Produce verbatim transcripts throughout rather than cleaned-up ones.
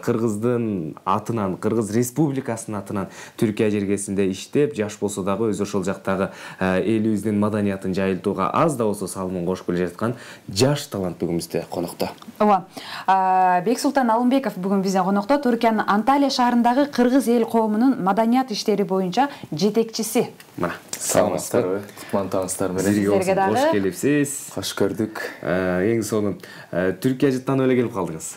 Кыргыздын атынан, Кыргыз Республикасынын атынан Түркия жергесинде иштеп, жаш болсо дагы өз ошол жактагы элибиздин маданиятын жайылтууга аз да болсо салымын кошуп келе жаткан жаш талант бүгүнүздө конокто. Ооба. Бексултан Алымбеков бүгүн биздин конокто, Түркиянын Анталия шаарындагы кыргыз эл коомунун маданият иштери боюнча жетекчиси. Мына, саламатсыздарбы? Кутлантаңыздар менен. Сиздерге дагы кош келипсиз. Кош көрдүк. Эң сонун Түркия жыттанып эле келип калдыңыз.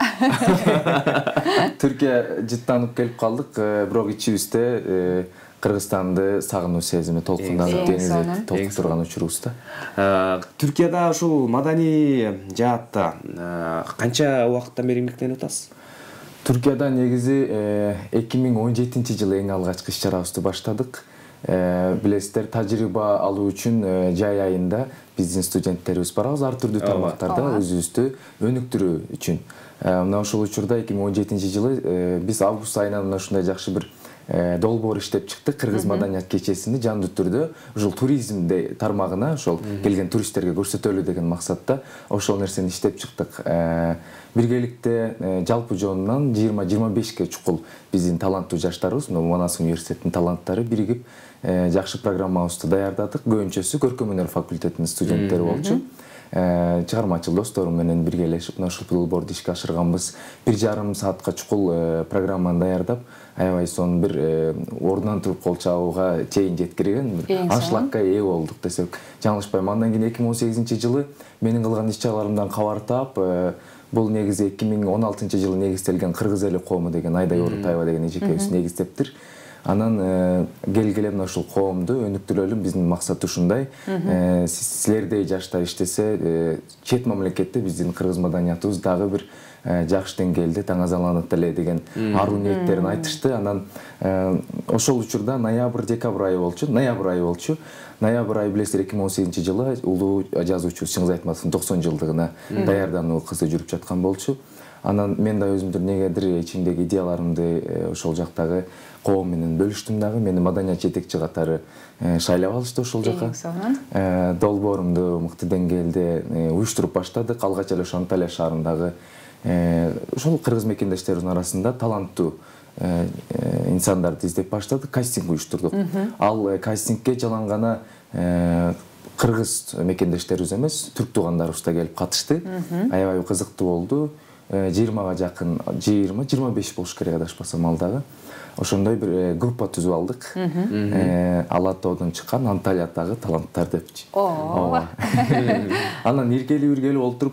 Түркия жыттанып келип калдык, бирок ичибизде Кыргызстанды сагынуу сезими толкунданып деңиздеп толкуп турган учурубузда. Түркияда ушул маданий жаатта канча убакыттан бери эмгектенип атасыз? Түркияда негизи эки миң он жетинчи жылы эң алгачкы иш-чарабызды баштадык. Билесиздер, тажрыйба алуу үчүн жай айында биздин студенттерибиз барабыз ар түрдүү тармактарда өзүбүздү өнүктүрүү үчүн. Мына ошол учурда эки миң он жетинчи жылы биз август айынан мына ушундай жакшы бир долбоор иштеп чыктык. Кыргыз маданият кечесини жандуу түрдө ушул туризмде тармагына ошол келген туристтерге көрсөтөлү деген максатта ошол нерсени иштеп чыктык. Биргеликте жалпы жонунан жыйырма жыйырма бешке чукул биздин таланттуу жаштарыбыз, Манас университетинин таланттары биригип жакшы программабызды даярдадык. Көбүнчөсү көркөм өнөр факультетинин студенттери болчу. Чыгармачыл досторум менен биргелешип ушул долбоорду ишке ашырганбыз. бир жарым саатка чукул программаны даярдап, аябай сонун бир ордунан туруп кол чабууга чейин жеткирген аншлагка ээ болдук десек жаңылышпайм. Андан кийин эки миң он сегизинчи жылы менин кылган иш-чараларымдан кабар таап, бул негизи эки миң он алтынчы жылы негизделген Кыргыз эли коому деген Айдай Орутаева деген эжекебиз негиздептир. Анан келгиле мына ушул коомду өнүктүрөлү, биздин максат ушундай. Силердей жаштар иштесе, чет мамлекетте биздин кыргыз маданиятыбыз дагы бир жакшы деңгээлде таңазаланат эле деген аруу ниеттерин айтышты. Анан ошол учурда ноябрь декабрь айы болчу, ноябрь айы болчу. Ноябрь айы билесиздер эки миң он сегизинчи жылы улуу жазуучу Чыңгыз Айтматовдун токсон жылдыгына даярдануу кызы жүрүп жаткан болчу. Анан мен да өзүмдүн негедир ичимдеги идеяларымды ошол жактагы коом менен бөлүштүм дагы. Мени маданият жетекчи катары шайлап алышты ошол жака. Долбоорумду мыкты деңгээлде уюштуруп баштадык. Алгач эле ошо Анталия шаарындагы ошол кыргыз мекендештерибиздин арасында таланттуу инсандарды издеп баштадык, кастинг уюштурдук. Ал кастингке жалаң гана кыргыз мекендештерибиз эмес, түрк туугандарыбыз да келип катышты. Аябай кызыктуу болду. жыйырмага жакын, жыйырма жыйырма беш болуш керек адашпасам ал дагы. Ошондой бир группа түзүп алдык. Ала тоодон чыккан Анталиядагы таланттар депчи. Ооба. Анан иргели-иргели олтуруп,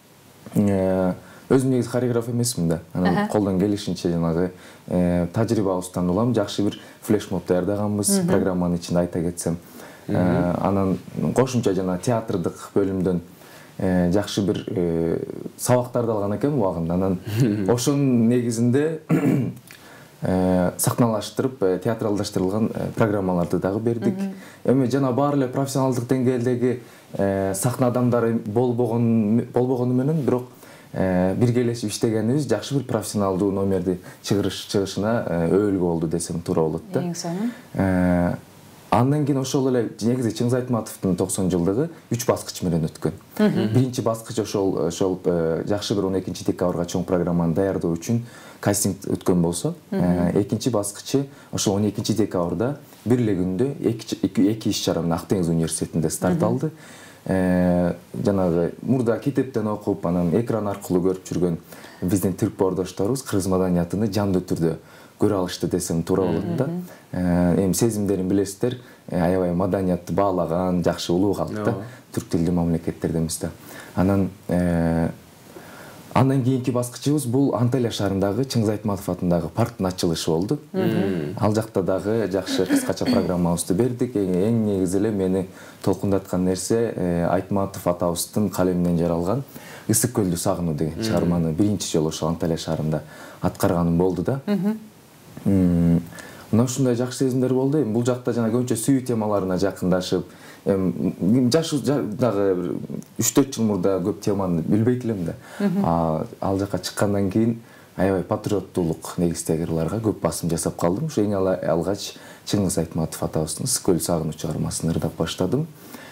өзүм негизи хореограф эмесмин да. Анан колдон келишинче жанагы тажрыйбабыздан улам жакшы бир флешмоб даярдаганбыз, программанын ичинде айта кетсем. Анан кошумча жана театрдык бөлүмдөн жакшы бир сабактарды алган экенмин убагында. Анан ошонун негизинде сахналаштырып, театралдаштырылган программаларды дагы бердик. Эми жана баары эле профессионалдык деңгээлдеги сахна адамдары болбогону менен, бирок биргелешип иштегенибиз жакшы бир профессионалдуу номерди чыгышына өөлгө болду десем туура болот да. Эң сонун. Андан кийин ошол эле негизи Чыңгыз Айтматовдун токсон жылдыгы үч баскыч менен өткөн. Биринчи баскыч ошол ошол жакшы бир он экинчи декабрга чоң программаны даярдоо үчүн кастинг өткөн болсо, экинчи баскычы ошол он экинчи декабрда бир эле күндө эки иш-чара менен Ак Деңиз университетинде старт алды. Жанагы мурда китептен окуп, анан экран аркылуу көрүп жүргөн биздин түрк боордошторубуз кыргыз маданиятын жандуу түрдө көрө алышты десем туура болот да. Эми сезимдерин билесиздер, аябай маданиятты баалаган, жакшы улуу калк да, түрк тилдүү мамлекеттерденбиз да. Анан андан кийинки баскычыбыз бул Анталия шаарындагы Чыңгыз Айтматов атындагы парктын ачылышы болду. Ал жакта дагы жакшы кыскача программабызды бердик. Эң негизи эле мени толкундаткан нерсе Айтматов атабыздын калеминен жаралган Ысык көлдү сагынуу деген чыгарманы биринчи жолу ошол Анталия шаарында аткарганым болду да. Мына ушундай жакшы сезимдер болду. Бул жакта жана көбүнчө сүйүү темаларына жакындашып, жаш дагы үч төрт жыл мурда көп теманы билбейт элем да. Ал жака чыккандан кийин аябай патриоттуулук негиздеги ырларга көп басым жасап калдым. Ошо эң алгач Чыңгыз Айтматов атабыздын Ысык көлдү сагынуу чыгармасын ырдап баштадым.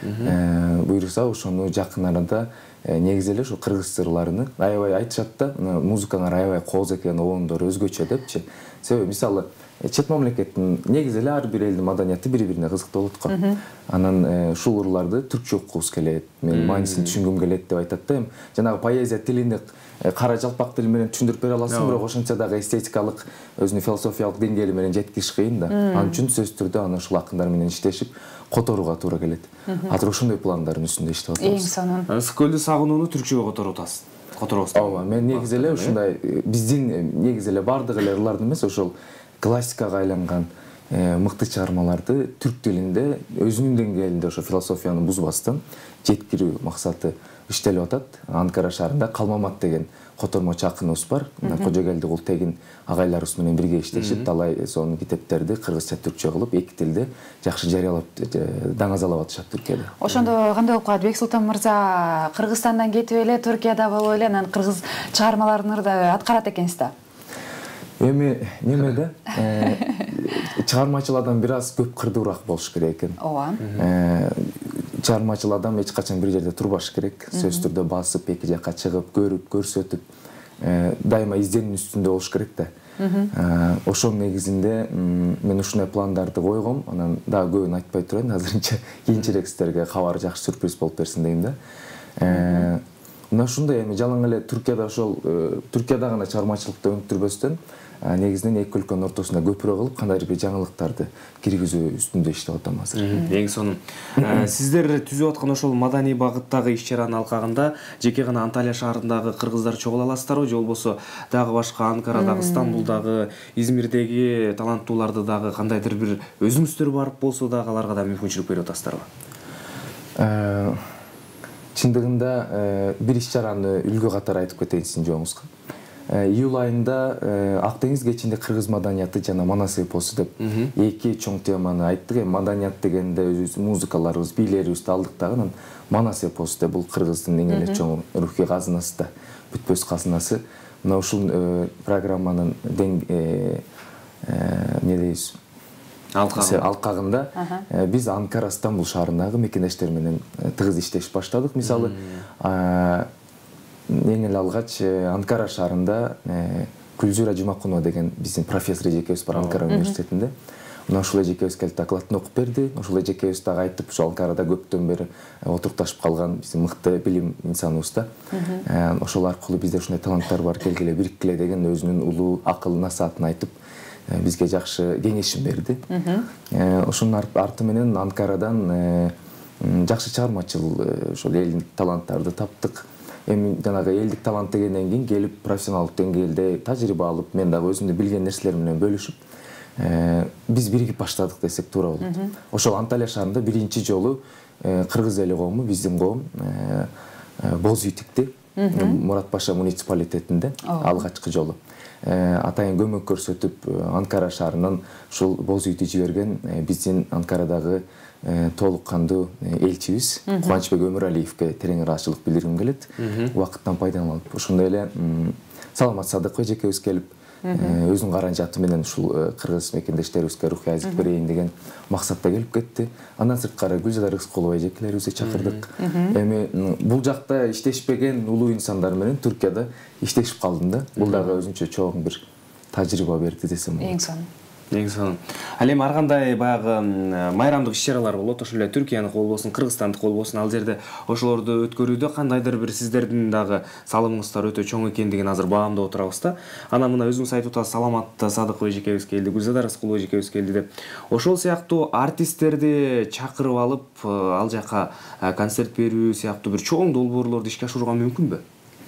буюрса ошону жакын арада негизи эле ошо кыргыз ырларыны аябай айтышат да, музыкаңар аябай кооз экен, обоңдор өзгөчө депчи. Себеби мисалы чет мамлекеттин негизи эле ар бир элдин маданияты бири-бирине кызыктуу болот го. Анан ушул ырларды түркчө окугубуз келет, мен мааниsin түшүнгүм келет деп айтат да. Эми жанагы поэзия тилинде кара жалпак тил менен түшүндүрүп бере аласың, бирок ошончо дагы эстетикалык өзүнүн философиялык деңгээли менен жеткириш кыйын да. Ал үчүн сөзсүз түрдө аны ушул акындар менен иштешип которууга туура келет. Азыр ошондой пландардын үстүндө иштеп атабыз. Эң сонун. Ысык-көлдү сагынууну түркчөгө которуп атасыз. Которобуз. Ооба, мен негизи эле ушундай биздин негизи эле бардык эле ырларды эмес, ошол классикага айланган мыкты чыгармаларды түрк тилинде өзүнүн деңгээлинде ошо философияны бузбастан жеткирүү максаты иштелип атат. Анкара шаарында Калмамат деген котормочу акыныбыз бар. Кожогелди Култегин агайларыбыз менен бирге иштешип, талай сонун китептерди кыргызча түркчө кылып, эки тилде жакшы жарыялап, даңазалап атышат Түркияда. Ошондо кандай болуп калат? Бексултан мырза Кыргызстандан кетип эле Түркияда болуп эле анан кыргыз чыгармаларын да аткарат экенсиз да. Эми неме да, чыгармачыл адам бир аз көп кырдуураак болуш керек экен. Ооба. Чыгармачыл адам эч качан бир жерде турбаш керек. Сөзсүз түрдө басып, эки жакка чыгып, көрүп, көрсөтүп, дайыма изденүү үстүндө болуш керек да. Ошонун негизинде мен ушундай пландарды койгом, анан дагы көбүн айтпай турайын, азырынча кийинчерээк сиздерге кабар жакшы сюрприз болуп берсин дейм да. Мына ушундай эми жалаң эле Түркияда ошол Түркияда гана чыгармачылыкты өнүктүрбөстөн негизинен эки өлкөнүн ортосунда көпүрө кылып кандайдыр бир жаңылыктарды киргизүү үстүндө иштеп атам азыр. Эң сонун. Сиздер түзүп аткан ошол маданий багыттагы иш-чаранын алкагында жеке гана Анталия шаарындагы кыргыздар чогула аласыздарбы, же болбосо дагы башка Анкарадагы, Стамбулдагы, Измирдеги таланттууларды дагы кандайдыр бир өзүңүздөр барып болсо дагы аларга да мүмкүнчүлүк берип атасыздарбы? Чындыгында бир иш-чараны үлгү катары айтып кетейин сиздин жоңузга. Июль айында Ак деңиз кечинде кыргыз маданияты жана Манас эпосу деп эки чоң теманы айттык. Эми маданият дегенде өзүбүз музыкаларыбыз, бийлерибизди алдык дагы, анан Манас эпосу деп бул кыргыздын эң эле чоң рухий казынасы да, бүтпөс казынасы. Мына ушул программанын эмне дейбиз? Алкагында биз Анкара, Стамбул шаарындагы мекендештер менен тыгыз иштешип баштадык. Мисалы, эң эле алгач Анкара шаарында Гүлзира Жумакунова деген биздин профессор эжекебиз бар Анкара университетинде. Мына ушул эжекебиз келип докладын окуп берди. Ошол эжекебиз дагы айтып, ошол Анкарада көптөн бери отурукташып калган биздин мыкты билим инсаныбыз да. Ошол аркылуу бизде ушундай таланттар бар, келгиле бириккиле деген өзүнүн улуу акыл насаатын айтып, бизге жакшы кеңешин берди. Ошонун арты менен Анкарадан жакшы чыгармачыл ошол элдик таланттарды таптык. Эми жанагы элдик талант дегенден кийин келип профессионалдык деңгээлде тажрыйба алып, мен дагы өзүмдүн билген нерселерим менен бөлүшүп, биз биригип баштадык десек туура болот. Ошол Анталия шаарында биринчи жолу кыргыз эли коому, биздин коом Боз Үйтүктү Мурат Паша муниципалитетинде алгачкы жолу атайын көмөк көрсөтүп, Анкара шаарынан ушул Боз Үйтү жиберген биздин Анкарадагы толук кандуу элчибиз Кубанычбек Өмүралиевге терең ыраазычылык билдиргим келет. Убакыттан пайдаланып, ошондой эле Саламат Садыков эжекебиз келип, өзүнүн каражаты менен ушул кыргыз мекендештерибизге рухий азык берейин деген максатта келип кетти. Андан сырткары Гүлзада Рыскулова эжекелерибизди чакырдык. Эми бул жакта иштешпеген улуу инсандар менен Түркияда иштешип калдым да. Бул дагы өзүнчө чоң бир тажрыйба берди десем болот. Эң сонун. Эң сонун. Ал эми ар кандай баягы майрамдык иш-чаралар болот, ошол эле Түркияныкы болбосун, Кыргызстандыкы болбосун, ал жерде ошолорду өткөрүүдө кандайдыр бир сиздердин дагы салымыңыздар өтө чоң экендигин азыр баамдап отурабыз да. Анан мына өзүңүз айтып атасыз, Саламат Садыков эжекебиз келди, Гүлзада Рыскулова эжекебиз келди деп. Ошол сыяктуу артисттерди чакырып алып, ал жака концерт берүү сыяктуу бир чоң долбоорлорду ишке ашырууга мүмкүнбү?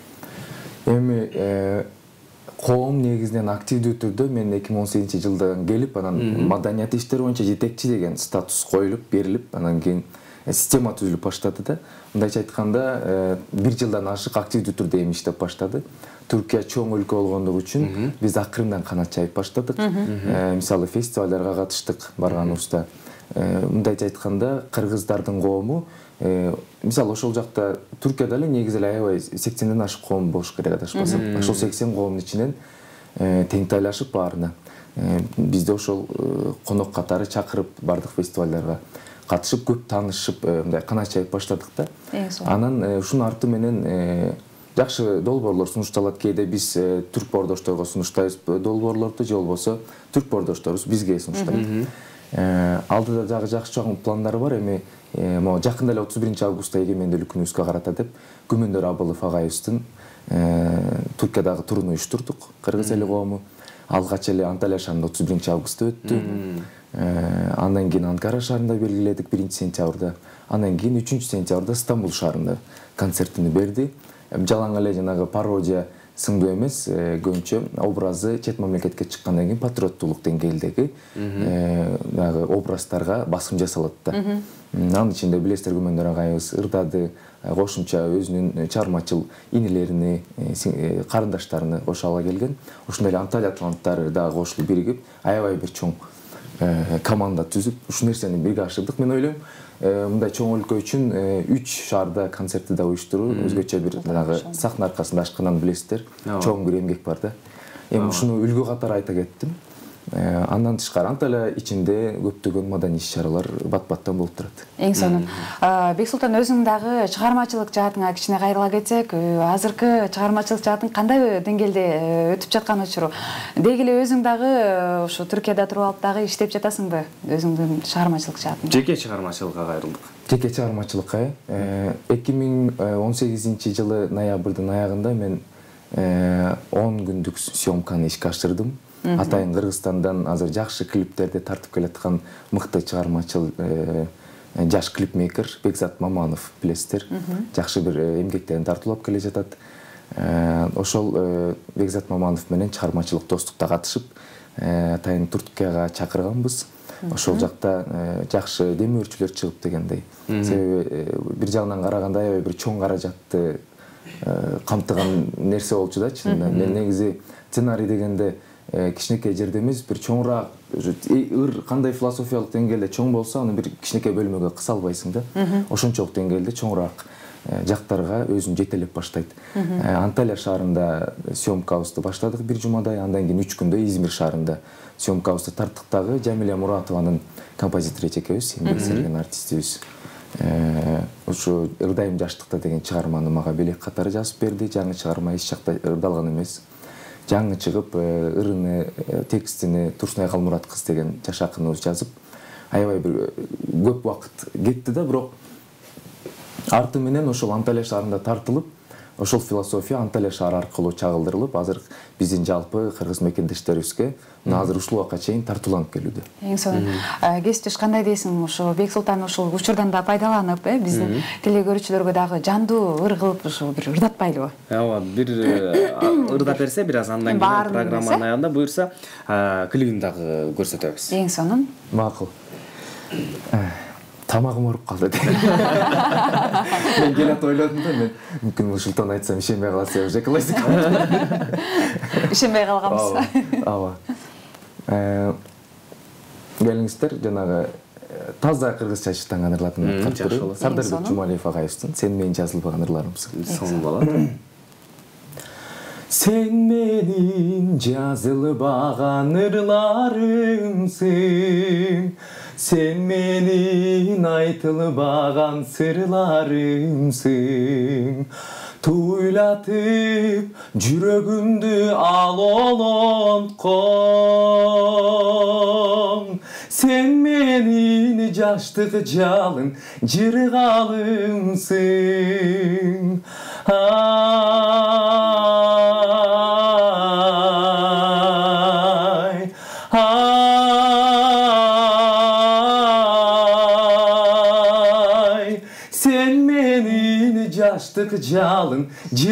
Эми коом негизинен активдүү түрдө мен эки миң он сегизинчи жылдан келип, анан маданият иштери боюнча жетекчи деген статус коюлуп, берилип, анан кийин система түзүлүп баштады да. Мындайча айтканда, бир жылдан ашык активдүү түрдө эми иштеп баштады. Түркия чоң өлкө болгондугу үчүн биз акырындан канат жайып баштадык. Мисалы, фестивалдарга катыштык барганыбызда. Мындайча айтканда, кыргыздардын коому, мисалы, ошол жакта Түркияда эле негизи эле аябай сексенден ашык коом болуш керек адашпасам. Ошол сексен коомдун ичинен теңтайлашып баарына бизде ошол конок катары чакырып бардык фестивалдарга. катышып көп таанышып мындай канат жайып баштадык да. Анан ушунун арты менен жакшы долбоорлор сунушталат. Кээде биз түрк боордошторго сунуштайбыз долбоорлорду, же болбосо түрк боордошторубуз бизге сунуштайт. Алдыда дагы жакшы чоң пландар бар. Эми могу жакында эле отуз биринчи августта эгемендүүлүк күнүбүзгө карата деп Күмөндөр Абылов агайыбыздын Түркиядагы турун уюштурдук. Кыргыз эли коому алгач эле Анталия шаарында отуз биринчи августта өттү. Андан кийин Анкара шаарында белгиледик биринчи сентябрда. Андан кийин үчүнчү сентябрда Стамбул шаарында концертин берди. Жалаң эле жанагы пародия сыңдуу эмес, көбүнчө образы чет мамлекетке чыккандан кийин патриоттуулук деңгээлдеги дагы образдарга басым жасалат да. Анын ичинде билесиздер, Күмөндөр агайыбыз ырдады, кошумча өзүнүн чыгармачыл инелерини, карындаштарыны кошо ала келген. Ошондой эле Анталия таланттары дагы кошулуп биригип, аябай бир чоң команда түзүп, ушул нерсени бирге ашырдык. Мен ойлойм, мындай чоң өлкө үчүн үч шаарда концертти да уюштуруу өзгөчө бир дагы сахна аркасында ашкандан билесиздер, чоң бир эмгек бар да. Эми ушуну үлгү катары айта кеттим. Андан тышкары Анталия ичинде көптөгөн маданий иш-чаралар бат-баттан болуп турат. Эң сонун. Бексултан, өзүң дагы чыгармачылык жаатыңа кичине кайрыла кетсек, азыркы чыгармачылык жаатың кандай деңгээлде өтүп жаткан учуру? Деги эле өзүң дагы ушу Түркияда туруп алып дагы иштеп жатасыңбы? Өзүңдүн чыгармачылык жаатың. Жеке чыгармачылыкка кайрылдык. Жеке чыгармачылыкка эки миң он сегизинчи жылы ноябрдын аягында мен он күндүк съемканы ишке ашырдым. Атайын Кыргызстандан азыр жакшы клиптерди тартып келаткан мыкты чыгармачыл жаш клипмейкер Бекзат Маманов, билесиздер. Жакшы бир эмгектерин тартуулап келе жатат. Ошол Бекзат Маманов менен чыгармачылык достукта катышып, атайын Туркияга чакырганбыз. Ошол жакта жакшы демөөрчүлөр чыгып дегендей. Себеби бир жагынан караганда аябай бир чоң каражатты камтыган нерсе болчу да чынында. Мен негизи сценарий дегенде кичинекей жерде эмес, бир чоңураак, ыр кандай философиялык деңгээлде чоң болсо, аны бир кичинекей бөлмөгө кыса албайсың да. Ошончолук деңгээлде чоңураак жактарга өзүн жетелеп баштайт. Анталия шаарында съемкабызды баштадык бир жумадай, андан кийин үч күндө Измир шаарында съемкабызды тарттык дагы. Жамиля Муратованын композитору экөөбүз, эмгек сіңірген артистибиз. Ушу Ырдайым жаштыкта деген чыгарманы мага белек катары жазып берди. Жаңы чыгарма эч жакта ырдалган эмес. Жаңы чыгып, ырыны, текстини Турсунай Калмурат кыз деген жаш акыныбыз жазып, аябай бир көп убакыт кетти да, бирок арты менен ошол Анталия шаарында тартылып, ошол философия Анталия шаары аркылуу чагылдырылып, азыр биздин жалпы кыргыз мекендештерибизге азыр ушул убакка чейин тартууланып келүүдө. Эң сонун. Кесиптеш, кандай дейсиң, ошо Бексултан ушул учурдан да пайдаланып, биздин телегөрүүчүлөргө дагы жандуу ыр кылып ушул бир ырдатпайлыбы? Ооба, бир ырдап берсе, бир аз андан кийин программанын аягында буюрса, клибин дагы көрсөтөбүз. Эң сонун. Макул. Тамагым ооруп калды. Мен келет ойлодум да, мен мүмкүн ушултан айтсам ишенбей калат, себеби уже классика. Ишенбей калганбыз. Ооба. Келиңиздер, жанагы таза кыргызча чыштанган ырлардын катары Сардарбек Жумалиев агайыбыздын "Сен менин жазылбаган ырларымсың" сонун болот. Sen menin жазылбаган ырларымсың, sen menin айтылбаган сырларымсың, туйлатып жүрөгүмдү ал олонткон. Sen menin жаштык жалын жыргалымсың. Ay, ay, sen menin жаштык жалын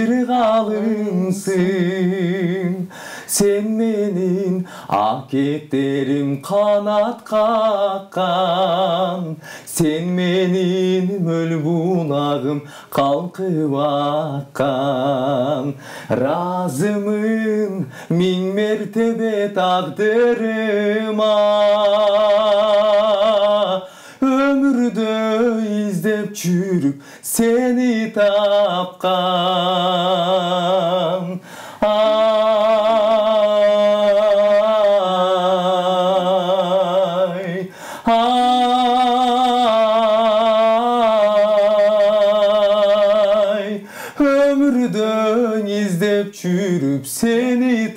жыргалымсың. Sen menin акеттерим канат каккан. Sen menin мөл бунагым калкып аккан. Разымын миң мертебе тагдырыма, өмүрдө издеп жүрүп сени тапкан. Ay, ay, өмүрдөң издеп жүрүп сени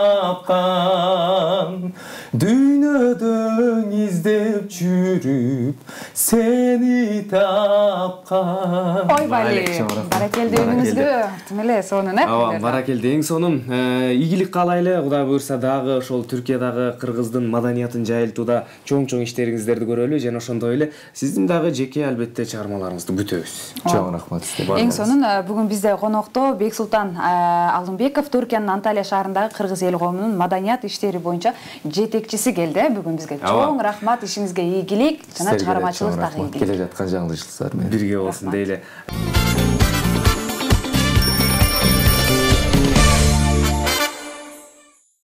тапкан, дүйнөдөң издеп жүрүп сени тапкан. Ойбали, баракелде үйүңүзгө тим эле сонун, э? Ооба, баракелде эң сонун. Ийгилик каалайлы, Кудай буйрса дагы ошол Түркиядагы кыргыздын маданиятын жайылтууда чоң-чоң иштериңиздерди көрөлү жана ошондой эле сиздин дагы жеке албетте чыгармаларыңызды күтөбүз. Чоң рахмат сизге. Эң сонун бүгүн бизде конокто Бексултан Алымбеков, Түркиянын Анталия шаарындагы кыргыз эл коомунун маданият иштери боюнча жетекчиси келди бүгүн бизге. Чоң рахмат, ишиңизге ийгилик жана чыгармачылык дагы ийгилик. Келе жаткан жаңылышыңыздар менен бирге болсун дейли.